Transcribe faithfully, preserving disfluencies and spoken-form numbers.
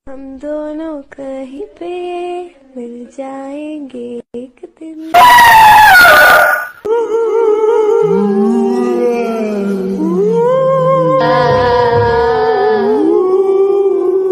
हम दोनों कहीं पे मिल जाएंगे एक दिन।